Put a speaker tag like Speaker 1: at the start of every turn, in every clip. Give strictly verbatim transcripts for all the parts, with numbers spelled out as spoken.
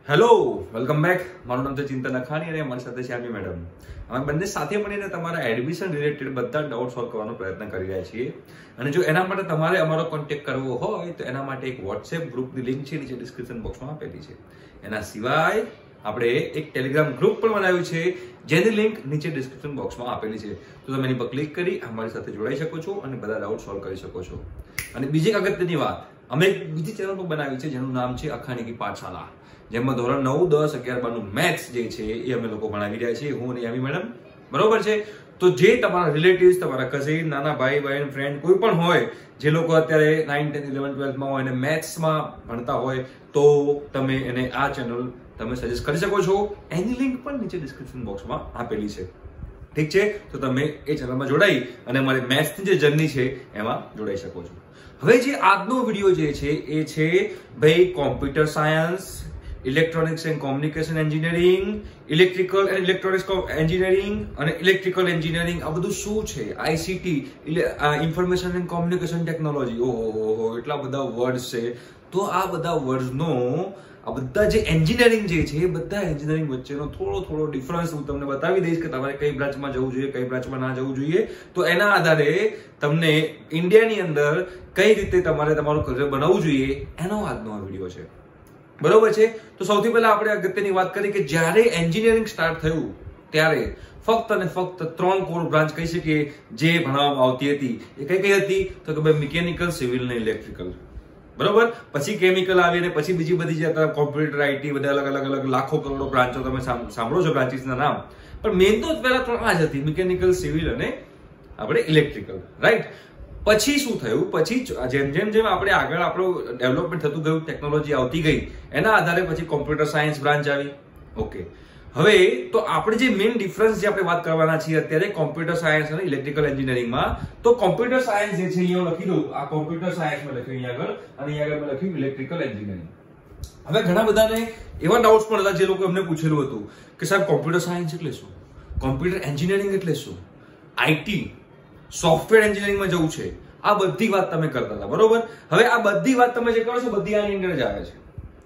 Speaker 1: Hello, welcome back. મારું નામ છે ચિંતન અખાણી અને અમારી સાથે છે આમી મેડમ. અમે બંને સાથે મળીને તમારા એડમિશન રિલેટેડ બધા ડાઉટ સોલ્વ કરવાનો પ્રયત્ન કરી રહ્યા છીએ. અને જો એના માટે તમારે અમારો કોન્ટેક્ટ કરવો હોય તો એના માટે એક વોટ્સએપ ગ્રુપની લિંક છે, નીચે ડિસ્ક્રિપ્શન બોક્સમાં આપેલી છે. એના સિવાય આપણે એક ટેલિગ્રામ ગ્રુપ પણ બનાવ્યું છે, જેની લિંક નીચે ડિસ્ક્રિપ્શન બોક્સમાં આપેલી છે. તો તમે એની પર ક્લિક કરી અમારી સાથે જોડાઈ શકો છો અને બધા ડાઉટ સોલ્વ કરી શકો છો. અને બીજી એક અગત્યની વાત, અમે એક બીજી ચેનલ પણ બનાવી છે જેનું નામ છે અખાણી કી પાઠશાલા, જેમાં ધોરણ નવ દસ અગિયાર બારનું મેથ્સ જે છે એ અમે લોકો ભણાવી રહ્યા છીએ, હું અને યામી મેડમ. બરોબર છે? તો જે તમારા રિલેટિવ્સ, તમારા કઝિન, નાના ભાઈ બહેન, ફ્રેન્ડ કોઈ પણ હોય જે લોકો અત્યારે નાઇન ટેન્થ ઇલેવન ટ્વેલ્થમાં હોય અને મેથ્સમાં ભણતા હોય તો તમે એને આ ચેનલ તમે સજેસ્ટ કરી શકો છો. એની લિંક પણ નીચે ડિસ્ક્રિપ્શન બોક્સમાં આપેલી છે. ઠીક છે? તો તમે એ ચેનલમાં જોડાઈ અને અમારી મેથ્સની જે જર્ની છે એમાં જોડાઈ શકો છો. હવે જે આજનો વિડીયો જે છે એ છે ભાઈ computer science, electronics and communication engineering, electrical and electronics engineering અને ઇલેક્ટ્રિકલ એન્જિનિયરિંગ. આ બધું શું છે? ICT, information and communication technology. ઓહો, એટલા બધા વર્ડ્સ છે. તો આ બધા વર્ડ્સનો, આ બધા જે એન્જિનિયરિંગ જે છે એ બધા એન્જિનિયરિંગ વચ્ચેનો થોડો થોડો ડિફરન્સ હું તમને બતાવી દઈશ કે તમારે કઈ બ્રાન્ચમાં જવું જોઈએ, કઈ બ્રાન્ચમાં ના જવું જોઈએ. તો એના આધારે તમને ઇન્ડિયાની અંદર કઈ રીતે તમારે તમારું કરિયર બનાવવું જોઈએ એનો આજનો આ વિડીયો છે. બરોબર છે? તો સૌથી પહેલા આપણે અગત્યની વાત કરી કે જ્યારે એન્જિનિયરિંગ સ્ટાર્ટ થયું ત્યારે ફક્ત અને ફક્ત ત્રણ કોર બ્રાન્ચ કહી શકીએ જે ભણાવવામાં આવતી હતી. એ કઈ કઈ હતી? તો કે ભાઈ મિકેનિકલ, સિવિલ અને ઇલેક્ટ્રિકલ. બરોબર? પછી કેમિકલ આવી અને પછી બીજી બધી જે હતા કોમ્પ્યુટર, આઈટી, બધા અલગ અલગ અલગ લાખો કરોડો બ્રાન્ચો તમે સાંભળો છો બ્રાન્ચીસના નામ. પણ મેઇન તો પહેલા ત્રણ આ જ હતી, મિકેનિકલ, સિવિલ અને આપણે ઇલેક્ટ્રિકલ. રાઈટ? પછી શું થયું? પછી જેમ જેમ જેમ આપણે આગળ આપણું ડેવલપમેન્ટ થતું ગયું, ટેકનોલોજી આવતી ગઈ, એના આધારે પછી કોમ્પ્યુટર સાયન્સ બ્રાન્ચ આવી. ઓકે, હવે તો આપણે જે મેઇન ડિફરન્સ જે આપણે વાત કરવાના છીએ અત્યારે કોમ્પ્યુટર સાયન્સ અને ઇલેક્ટ્રિકલ એન્જિનિયરિંગમાં, તો કોમ્પ્યુટર સાયન્સ જે છે અહીંયા લખી દઉં, આ કોમ્પ્યુટર સાયન્સ મેં લખ્યું અહીંયા આગળ, અને અહીંયા આગળ મેં લખ્યું ઇલેક્ટ્રિકલ એન્જિનિયરિંગ. હવે ઘણા બધાને એવા ડાઉટ્સ પણ હતા જે લોકો એમને પૂછેલું હતું કે સાહેબ કોમ્પ્યુટર સાયન્સ એટલે શું, કોમ્પ્યુટર એન્જિનિયરિંગ એટલે શું, આઈટી સોફ્ટવેર એન્જિનિયરિંગમાં જવું છે, આ બધી વાત તમે કરતા હતા. બરોબર? હવે આ બધી વાત તમે જે કરો છો બધી આની અંદર જ આવે છે,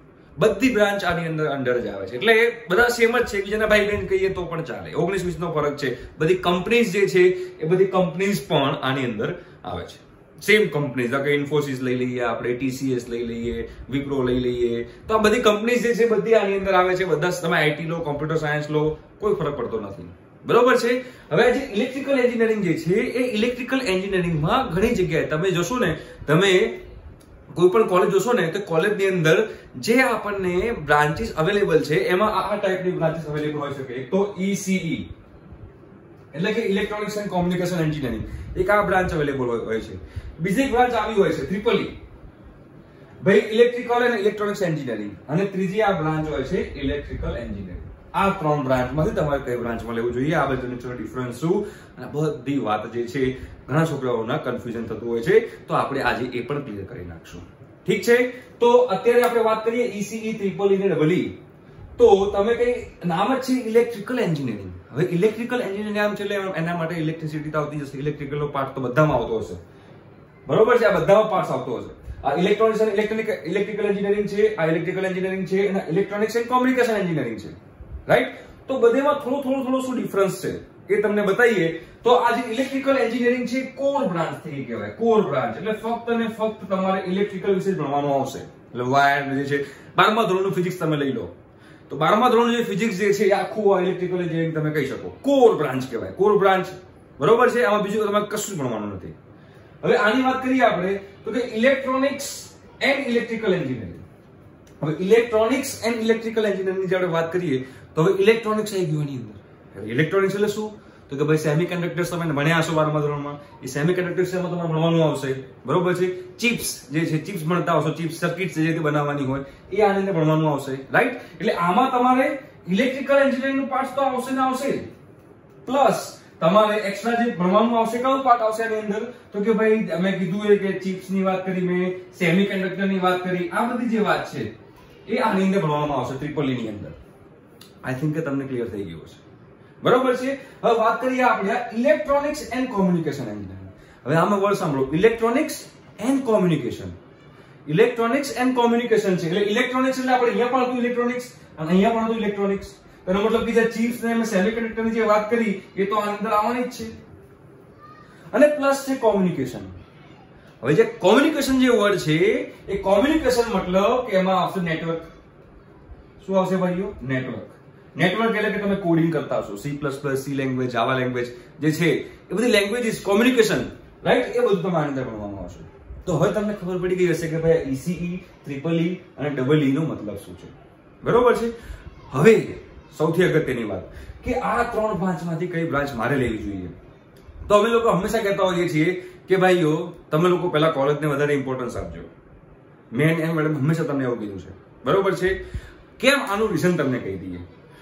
Speaker 1: બધી બ્રાન્ચ આની અંદર અંડર જ આવે છે. એટલે બધા સેમ જ છે, બીજાના ભાઈ બહેન કહીએ તો પણ ચાલે. ઓગણીસ વીસ નો ફરક છે. બધી કંપનીઝ જે છે એ બધી કંપનીઝ પણ આની અંદર આવે છે. સેમ કંપનીઝ, કે ઇન્ફોસિસ લઈ લઈએ આપણે, ટીસીએસ લઈ લઈએ, વિપ્રો લઈ લઈએ, તો આ બધી કંપનીઝ જે છે બધી આની અંદર આવે છે. બધા તમે આઈટી લો, કોમ્પ્યુટર સાયન્સ લો, કોઈ ફરક પડતો નથી. બરોબર છે? હવે જે ઇલેક્ટ્રિકલ એન્જિનિયરિંગ જે છે એ ઇલેક્ટ્રિકલ એન્જિનિયરિંગમાં ઘણી જગ્યાએ તમે જોશો ને, તમે કોઈ પણ કોલેજ જોશો ને તો કોલેજની અંદર જે આપણને બ્રાન્ચીસ અવેલેબલ છે એમાં આ ટાઈપની બ્રાન્ચીસ અવેલેબલ હોઈ શકે. એક તો ઈસીઈ એટલે કે ઇલેક્ટ્રોનિક્સ એન્ડ કોમ્યુનિકેશન એન્જિનિયરિંગ, એક આ બ્રાન્ચ અવેલેબલ હોય છે. બીજી એક બ્રાન્ચ આવી હોય છે ટ્રિપલ ઈ, ભાઈ ઇલેક્ટ્રિકલ એન્ડ ઇલેક્ટ્રોનિક્સ એન્જિનિયરિંગ, અને ત્રીજી આ બ્રાન્ચ હોય છે ઇલેક્ટ્રિકલ એન્જિનિયરિંગ. આ ત્રણ બ્રાન્ચમાંથી તમારે કઈ બ્રાન્ચમાં લેવું જોઈએ, આ બધું ડિફરન્સ શું, અને બધી વાત જે છે ઘણા છોકરાઓના કન્ફ્યુઝન થતું હોય છે, તો આપણે આજે એ પણ ક્લિયર કરી નાખશું. ઠીક છે? તો અત્યારે આપણે વાત કરીએ ઈસીઈ, ટ્રિપલ ઈ ને ડબલ ઈ. તો તમે કઈ નામ જ છે ઇલેક્ટ્રિકલ એન્જિનિયરિંગ. હવે ઇલેક્ટ્રિકલ એન્જિનિયરિંગ નામ છે એટલે એના માટે ઇલેક્ટ્રિસિટી તો આવતી જશે, ઇલેક્ટ્રિકલ નો પાર્ટ તો બધામાં આવતો હશે. બરોબર છે? આ બધામાં પાર્ટ આવતો હશે. આ ઇલેક્ટ્રોનિક્સ અને ઇલેક્ટ્રિક ઇલેક્ટ્રિકલ એન્જિનિયરિંગ છે, આ ઇલેક્ટ્રિકલ એન્જિનિયરિંગ છે, અને ઇલેક્ટ્રોનિક્સ એન્ડ કોમ્યુનિકેશન એન્જિનિયરિંગ છે. રાઈટ? તો બધેમાં થોડો થોડો થોડો શું ડિફરન્સ છે એ તમને બતાવીએ. તો આ જે ઇલેક્ટ્રિકલ એન્જિનિયરિંગ છે કોર બ્રાન્ચ તરીકે કહેવાય. કોર બ્રાન્ચ એટલે ફક્ત અને ફક્ત તમારે ઇલેક્ટ્રિકલ વિશે ભણવાનું આવશે. એટલે વાયર જે છે, બારમા ધોરણનું ફિઝિક્સ તમે લઈ લો તો બારમા ધોરણનું જે ફિઝિક્સ જે છે એ આખું ઇલેક્ટ્રિકલ એન્જિનિયરિંગ તમે કહી શકો. કોર બ્રાન્ચ કહેવાય, કોર બ્રાન્ચ. બરોબર છે? આમાં બીજું તમારે કશું જ ભણવાનું નથી. હવે આની વાત કરીએ આપણે તો કે ઇલેક્ટ્રોનિક્સ એન્ડ ઇલેક્ટ્રિકલ એન્જિનિયરિંગ. હવે ઇલેક્ટ્રોનિક્સ એન્ડ ઇલેક્ટ્રિકલ એન્જિનિયરિંગની જ્યારે વાત કરીએ તો હવે ઇલેક્ટ્રોનિક્સ આવી ગયું એની અંદર. ઇલેક્ટ્રોનિક્સ એટલે શું? તો કે ભાઈ સેમી કન્ડક્ટર્સ તમે ભણ્યા હશો બારમા ધોરણમાં, એ સેમી કન્ડક્ટર્સ એમાં તમારે ભણવાનું આવશે. બરોબર છે? ચિપ્સ જે છે, ચિપ્સ ભણતા હશો, ચિપ્સ સર્કિટ્સ જે રીતે બનાવવાની હોય એ આની અંદર ભણવાનું આવશે. રાઈટ? એટલે આમાં તમારે ઇલેક્ટ્રિકલ એન્જિનિયરિંગ નું પાર્ટ તો આવશે ને આવશે, પ્લસ તમારે એક્સ્ટ્રા જે ભણવાનું આવશે, કયું પાર્ટ આવશે આની અંદર? તો કે ભાઈ અમે કીધું એ કે ચિપ્સ ની વાત કરી, મેં સેમી કન્ડક્ટર ની વાત કરી, આ બધી જે વાત છે એ આની અંદર ભણવામાં આવશે ટ્રિપલ ઈ ની અંદર. આઈ થિંક કે તમને ક્લિયર થઈ ગયું છે. બરોબર છે? હવે વાત કરીએ આપણે ઇલેક્ટ્રોનિક્સ એન્ડ કોમ્યુનિકેશન એન્જિનિયરિંગ. હવે આમાં વર્ડ સાંભળો, electronics and communication. Electronics and communication છે. એટલે ઇલેક્ટ્રોનિક્સ એટલે આપણે અહીંયા પણ હતું ઇલેક્ટ્રોનિક્સ અને અહીંયા પણ હતું ઇલેક્ટ્રોનિક્સ. તેનો મતલબ કે જે ચિપ્સ ને સેમિકન્ડક્ટર ની જે વાત કરી એ તો આની અંદર આવવાની જ છે. અને પ્લસ છે કોમ્યુનિકેશન. હવે જે કોમ્યુનિકેશન જે વર્ડ છે એ કોમ્યુનિકેશન મતલબ કે એમાં આવશે નેટવર્ક. શું આવશે ભાઈઓ? નેટવર્ક. નેટવર્ક એટલે કે તમે કોડિંગ કરતા હશો, C plus plus, C language, Java language જે છે એ બધી લેંગ્વેજીસ કોમ્યુનિકેશન, રાઈટ? એ બધું તમે આની અંદર ભણવામાં આવશે. તો હવે તમને ખબર પડી ગઈ હશે કે ભાઈ ઈસીઈ, ટ્રિપલ ઈ અને ડબલ ઈ નો મતલબ શું છે. બરોબર છે. હવે સૌથી અગત્યની વાત કે આ ત્રણ બ્રાન્ચમાંથી કઈ બ્રાન્ચ મારે લેવી જોઈએ. તો અમે લોકો હંમેશા કહેતા હોઈએ છીએ કે ભાઈઓ તમે લોકો પહેલા કોલેજને વધારે ઇમ્પોર્ટન્સ આપજો. મેં એમ મેડમ હંમેશા તમને એવું કીધું છે. બરોબર છે. કેમ? આનું રીઝન તમને કહી દઈએ.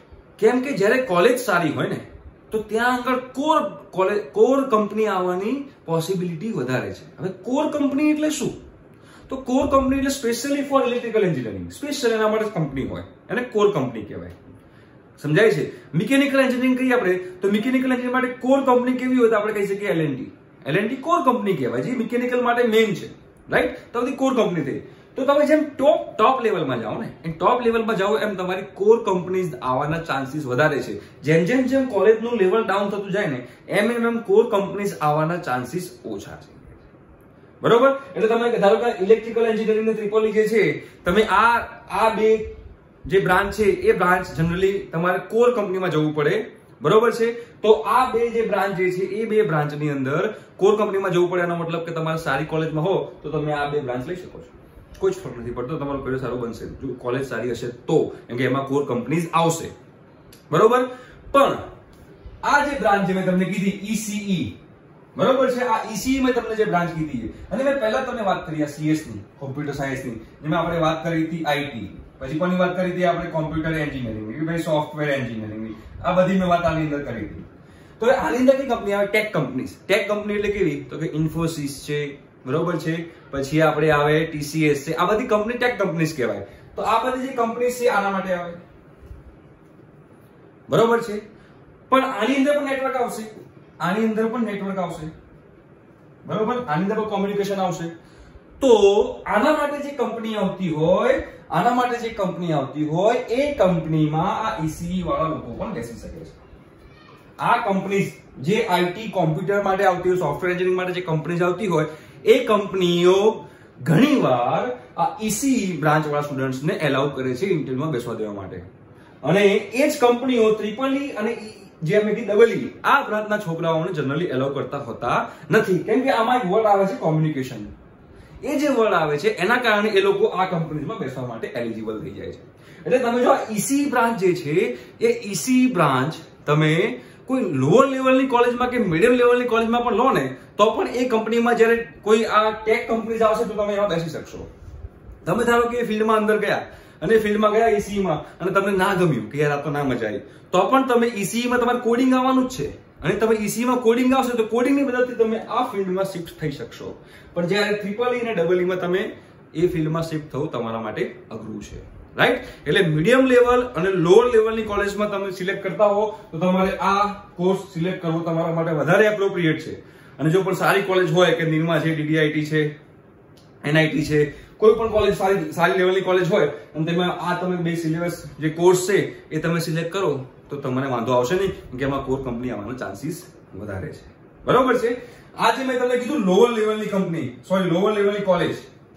Speaker 1: કેમ કે જ્યારે કોલેજ સારી હોય ને તો ત્યાં આગળ કોર કોલેજ કોર કંપની આવવાની પોસિબિલિટી વધારે છે. હવે કોર કંપની એટલે શું? તો કોર કંપની એટલે specially for electrical engineering, special એના માટે કંપની હોય એને કોર કંપની કહેવાય. સમજાય છે? મિકેનિકલ એન્જિનિયરિંગ કહીએ આપણે તો મિકેનિકલ એન્જિનિયરિંગ માટે કોર કંપની કેવી હોય તો આપણે કહી શકીએ એલએનટી. એલએનટી કોર કંપની કહેવાય, જે મિકેનિકલ માટે મેઇન છે, રાઈટ? તો બધી કોર કંપની થઈ. તો તમે જેમ ટોપ ટોપ લેવલમાં જાઓ ને, એમ ટોપ લેવલમાં જાઓ એમ તમારી કોર કંપનીઝ આવવાના ચાન્સીસ વધારે છે. જેમ જેમ જેમ કોલેજનું લેવલ ડાઉન થતું જાય ને એમ એમ એમ કોર કંપનીઝ આવવાના ચાન્સીસ ઓછા છે. બરોબર? એટલે તમે ધારો કે ઇલેક્ટ્રિકલ એન્જિનિયરિંગ ને ટ્રિપલ ઈ જે છે તમે આ આ બે જે બ્રાન્ચ છે એ બ્રાન્ચ જનરલી તમારે કોર કંપનીમાં જવું પડે. બરોબર છે. તો આ બે જે બ્રાન્ચ જે છે એ બે બ્રાન્ચની અંદર કોર કંપનીમાં જવું પડે. એનો મતલબ કે તમારે સારી કોલેજમાં હો તો તમે આ બે બ્રાન્ચ લઈ શકો છો. કોઈ જ ફરક નથી પડતો. તમારું કરિયર સારું બનશે જો કોલેજ સારી હશે તો, કેમ કે એમાં કોર કંપનીઝ આવશે. બરોબર? પણ આ જે બ્રાન્ચ જે મેં તમને કીધી ઈસીઈ, બરોબર છે, આ ઈસીઈ મેં તમને જે બ્રાન્ચ કીધી અને મેં પહેલા તમને વાત કરી આ સીએસ ની, કોમ્પ્યુટર સાયન્સ ની, જેમાં આપણે વાત કરી હતી આઈટી, પછી કોની વાત કરી હતી આપણે કોમ્પ્યુટર એન્જિનિયરિંગ ની, ભાઈ સોફ્ટવેર એન્જિનિયરિંગ ની, આ બધી મેં વાત આની અંદર કરી હતી. તો આની અંદર કઈ કંપની આવે? Tech companies. ટેક કંપની એટલે કેવી? તો કે ઇન્ફોસિસ છે, બરોબર છે, પછી આપણે આવે ટીસીએસ છે, આ બધી કંપની ટેક કંપનીઝ કહેવાય. તો આ બધી જે કંપનીઝ છે આના માટે આવે. બરોબર છે. પણ આની અંદર પણ નેટવર્ક આવશે, આની અંદર પણ નેટવર્ક આવશે. બરોબર? આની અંદર પણ કોમ્યુનિકેશન આવશે. તો આના માટે જે કંપની આવતી હોય, આના માટે જે કંપની આવતી હોય એ કંપનીમાં આ ઈસીઈ વાળા લોકો પણ બેસી શકે છે. આ કંપનીઝ જે આઈટી કોમ્પ્યુટર માટે આવતી હોય, સોફ્ટવેર એન્જિનિયરિંગ માટે જે કંપનીઝ આવતી હોય એ કંપનીઓ ઘણીવાર આ ઈસીઈ બ્રાન્ચ વાળા સ્ટુડન્ટ્સને એલાઉ કરે છે ઇન્ટરવ્યુમાં બેસવા દેવા માટે. અને એ જ કંપનીઓ ટ્રિપલ ઈ અને જે અમે કીધું ડબલ ઈ આ બ્રાન્ચના છોકરાઓને જનરલી એલાઉ કરતા હોતા નથી. કેમ કે આમાં એક વર્ડ આવે છે કોમ્યુનિકેશન. એ જે વર્ડ આવે છે એના કારણે એ લોકો આ કંપનીઝમાં બેસવા માટે એલિજિબલ થઈ જાય છે. એટલે તમે જો આ ઈસીઈ બ્રાન્ચ જે છે એ ઈસીઈ બ્રાન્ચ તમે કોઈ લોઅર લેવલની કોલેજમાં કે મીડિયમ લેવલની કોલેજમાં પણ લો ને તો પણ એ કંપનીમાં જ્યારે કોઈ આ ટેક કંપનીઝ આવશે તો તમે એમાં બેસી શકશો. તમે ધારો કે ફિલ્ડમાં અંદર ગયા અને ફિલ્ડમાં ગયા ઈસીઈમાં અને તમને ના ગમ્યું કે યાર આ તો ના મજા આવી, તો પણ તમે ઈસીઈમાં તમારે કોડિંગ આવવાનું જ છે અને તમે ઈસીઈમાં કોડિંગ આવશે તો કોડિંગની મદદથી તમે આ ફિલ્ડમાં શિફ્ટ થઈ શકશો. પણ જ્યારે ટ્રિપલ ઈ અને ડબલ ઈમાં તમે એ ફિલ્ડમાં શિફ્ટ થવું તમારા માટે અઘરું છે, રાઈટ? એટલે મીડિયમ લેવલ અને લોઅર લેવલની કોલેજમાં તમે સિલેક્ટ કરતા હો તો તમારે આ કોર્સ સિલેક્ટ કરવો તમારા માટે વધારે એપ્રોપ્રિએટ છે. અને જો પણ સારી કોલેજ હોય કે નિરમા છે, ડીડીઆઈટી છે, એનઆઈટી છે, કોઈ પણ કોલેજ સારી સારી લેવલની કોલેજ હોય અને તેમાં આ તમે બે સિલેબસ જે કોર્સ છે એ તમે સિલેક્ટ કરો તો તમને વાંધો આવશે નહીં, કે એમાં કોર કંપની આવવાનો ચાન્સીસ વધારે છે. બરોબર છે? આજે મેં તમને કીધું લોઅર લેવલની કંપની, સોરી લોઅર લેવલની કોલેજ,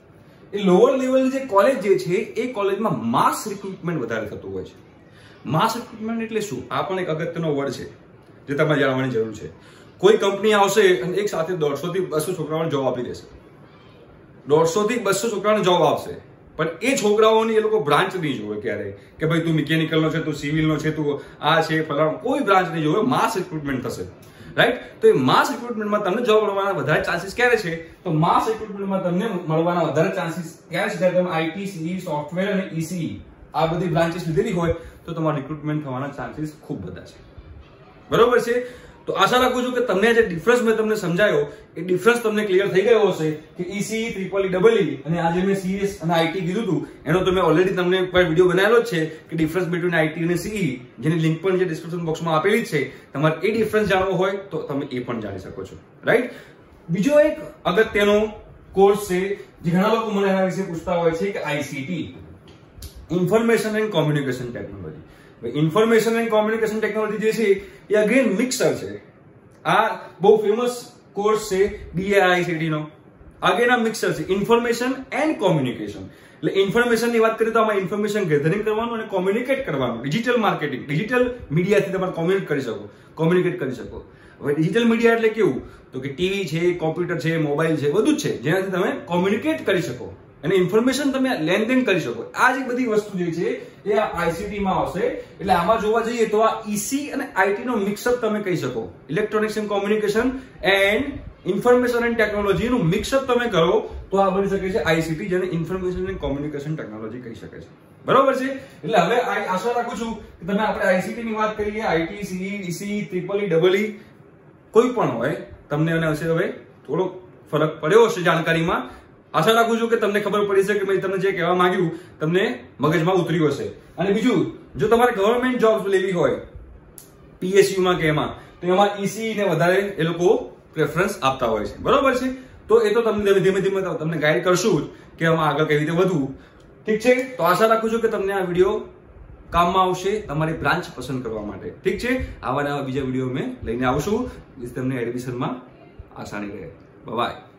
Speaker 1: એ લોઅર લેવલની જે કોલેજ જે છે એ કોલેજમાં માસ રિક્રુટમેન્ટ વધારે થતું હોય છે. માસ રિક્રુટમેન્ટ એટલે શું? આ પણ એક અગત્યનો વર્ડ છે જે તમારે જાણવાની જરૂર છે. કોઈ કંપની આવશે અને એક સાથે દોઢસો થી બસો છોકરાઓને જોબ આપી દેશે, દોઢસો થી બસો છોકરાઓને જોબ આપશે, પણ એ છોકરાઓની એ લોકો બ્રાન્ચ નહીં જોવે ક્યારે કે ભાઈ તું મિકેનિકલ નો છે, તું સિવિલ નો છે, તું આ છે ફલાણું, કોઈ બ્રાન્ચ નહીં જોવે. માસ રિક્રુટમેન્ટ થશે, રાઈટ? તો એ માસ રિક્રુટમેન્ટમાં તમને જોબ મળવાના વધારે ચાન્સીસ ક્યારે છે? તો માસ રિક્રુટમેન્ટમાં તમને મળવાના વધારે ચાન્સીસ ક્યારે છે? જ્યારે તમે આઈટી, સીઈ, સોફ્ટવેર અને ઈસીઈ આ બધી બ્રાન્ચીસ લીધેલી હોય તો તમારું રિક્રુટમેન્ટ થવાના ચાન્સીસ ખૂબ બધા છે. બરોબર છે? તો આશા રાખું છું કે તમને જે ડિફરન્સ મેં તમને સમજાયો એ ડિફરન્સ તમને ક્લિયર થઈ ગયો હશે કે ઈસીઈ, ટ્રિપલ ઈ, ડબલ ઈ અને આજે મેં સીએસ અને આઈટી કીધું હતું એનો તો મેં ઓલરેડી તમને એક વિડીયો બનાવેલો જ છે કે ડિફરન્સ બિટવીન આઈટી અને સીઈ, જેની લિંક પણ જે ડિસ્ક્રિપ્શન બોક્સમાં આપેલી જ છે. તમારે એ ડિફરન્સ જાણવો હોય તો તમે એ પણ જાણી શકો છો, રાઈટ? બીજો એક અગત્યનો કોર્સ છે જે ઘણા લોકો મને એના વિશે પૂછતા હોય છે કે ICT, information and communication technology. Information and communication technology જે છે એ અગેન મિક્સર છે. આ બહુ ફેમસ કોર્સ છે ડીઆઈસીટી નો. અગેન આ મિક્સર છે ઇન્ફોર્મેશન એન્ડ કોમ્યુનિકેશન. એટલે ઇન્ફોર્મેશન ની વાત કરીએ તો આમાં ઇન્ફોર્મેશન ગેધરિંગ કરવાનું અને કોમ્યુનિકેટ કરવાનું, ડિજિટલ માર્કેટિંગ, ડિજિટલ મીડિયાથી તમે કોમ્યુનિકેટ કરી શકો કોમ્યુનિકેટ કરી શકો. હવે ડિજિટલ મીડિયા એટલે કેવું તો કે ટીવી છે, કોમ્પ્યુટર છે, મોબાઈલ છે, બધું જ છે જેનાથી તમે કોમ્યુનિકેટ કરી શકો અને ઇન્ફોર્મેશન તમે લેનદેન કરી શકો. આ જે બધી વસ્તુ જે છે એ આ આઈસીટી માં આવશે. એટલે આમાં જોવા જઈએ તો આ ઈસી અને આઈટી નો મિક્સઅપ તમે કહી શકો. Electronics and communication and information and technology નું મિક્સઅપ તમે કરો તો આ બની શકે છે આઈસીટી, જેને ઇન્ફોર્મેશન એન્ડ કોમ્યુનિકેશન ટેકનોલોજી કહી શકે છે. બરોબર છે. એટલે હવે આશા રાખું છું કે તમે આપણે આઈસીટી ની વાત કરીએ, IT, CE, EC, triple E, double E કોઈ પણ હોય તમને એના વિશે હવે થોડો ફરક પડ્યો હશે જાણકારીમાં. આશા રાખું છું કે તમને ખબર પડી છે કે મેં તમને જે કહેવા માંગ્યું તમને મગજમાં ઉતર્યું હશે. અને બીજું, જો તમારે ગવર્મેન્ટ જોબ લેવી હોય પીએસયુ માં કે એમાં, તો એમાં ઈસી ને વધારે એ લોકો પ્રેફરન્સ આપતા હોય છે. બરોબર છે. તો એ તો તમને ધીમે ધીમે તમને ગાઈડ કરશું કે આમાં આગળ કેવી રીતે વધવું. ઠીક છે. તો આશા રાખું છું કે તમને આ વિડીયો કામમાં આવશે તમારી બ્રાન્ચ પસંદ કરવા માટે. ઠીક છે. આવા નવા બીજા વિડીયો મેં લઈને આવશું, તમને એડમિશનમાં આસાની રહે. બાય.